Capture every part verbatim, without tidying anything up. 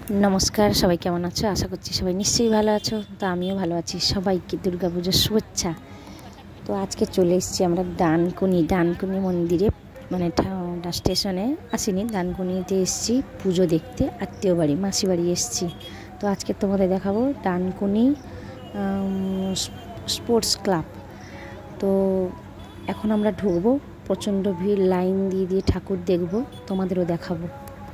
नमस्कार सबाई केमन आछो आशा करछि सबाई निश्चयई भालो आछो। तो आमिও भालो आछि। सबाइके दुर्गा पूजार शुभेच्छा। तो आज के चले एसेछि आमरा डानकुनी डानकुनी मंदिरे माने स्टेशने आसिनी डानकुनीते एसेछि पुजो देखते आत्मीय बाड़ी मासी बाड़ी एसेछि। तो आज के तोमादेर देखाबो डानकुनी स्पोर्ट्स क्लाब। तो एखन आमरा ढुकबो, प्रचंड भीड़, लाइन दिए दिए ठाकुर देखबो, तोमादेरो देखाबो।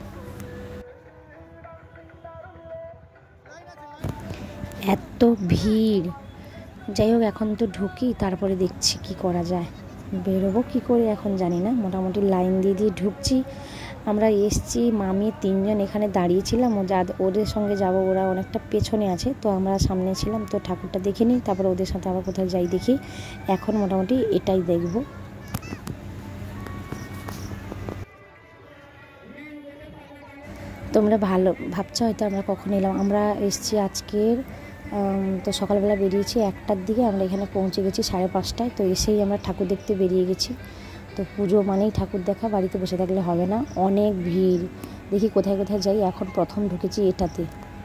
এত ভিড়, যাই হোক এখন তো ঢুকি, তারপরে দেখছি কি করা যায়। বেরোবো কি করে এখন জানি না, মোটামুটি লাইন দিয়ে দিয়ে ঢুকছি। আমরা এসছি মামি তিনজন এখানে দাঁড়িয়েছিলাম, ও যা ওদের সঙ্গে যাব, ওরা অনেকটা পেছনে আছে, তো আমরা সামনে ছিলাম। তো ঠাকুরটা দেখে নিই, তারপরে ওদের সাথে আবার কোথাও যাই দেখি। এখন মোটামুটি এটাই দেখব। তোমরা ভালো ভাবছো হয়তো আমরা কখন এলাম। আমরা এসছি আজকের তো সকালবেলা বেরিয়েছি একটার দিকে, আমরা এখানে পৌঁছে গেছি সাড়ে পাঁচটায়। তো এসেই আমরা ঠাকুর দেখতে বেরিয়ে গেছি। তো পুজো মানেই ঠাকুর দেখা, বাড়িতে বসে থাকলে হবে না, অনেক ভিড়। দেখি কোথায় কোথায় যাই। এখন প্রথম ঢুকেছি এটাতে।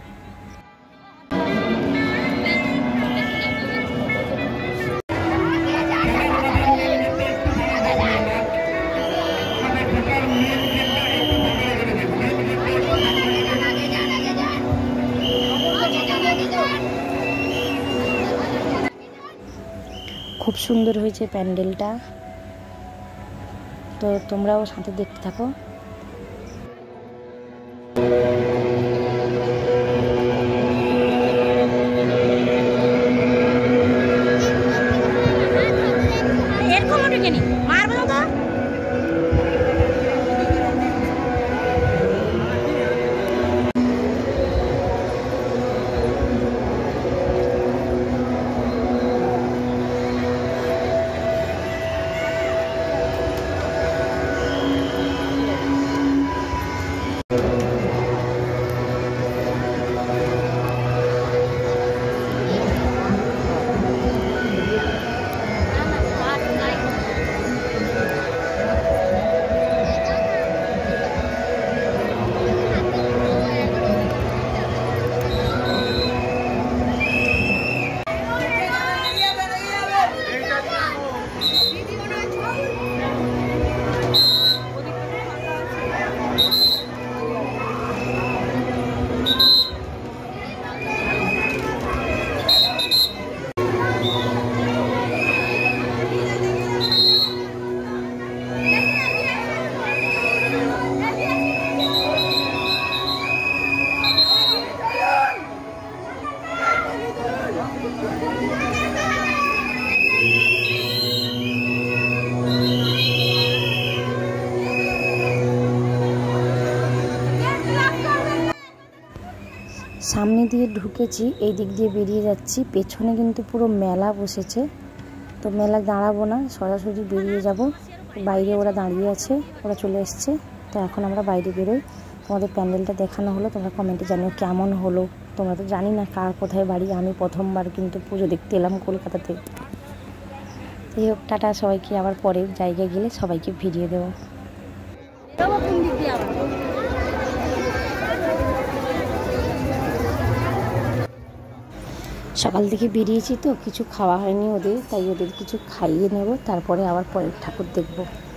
খুব সুন্দর হয়েছে প্যান্ডেলটা। তো তোমরাও সাথে দেখতে থাকো। সামনে দিয়ে ঢুকেছি, এই দিক দিয়ে বেরিয়ে যাচ্ছি। পেছনে কিন্তু পুরো মেলা বসেছে। তো মেলা দাঁড়াবো না, সরাসরি বেরিয়ে যাব। বাইরে ওরা দাঁড়িয়ে আছে, ওরা চলে এসছে। তো এখন আমরা বাইরে বেরোই। তোমাদের প্যান্ডেলটা দেখানো হলো, তোমরা কমেন্টে জানিও কেমন হলো। তোমরা তো জানি না কার কোথায় বাড়ি। আমি প্রথমবার কিন্তু পুজো দেখতে এলাম কলকাতাতে। এই হোক, টাটা সবাইকে। আবার পরের জায়গায় গেলে সবাইকে ভিডিও দেবো। সকাল থেকে বেরিয়েছি তো কিছু খাওয়া হয়নি ওদের, তাই ওদের কিছু খাইয়ে নেব, তারপরে আবার পরের ঠাকুর দেখব।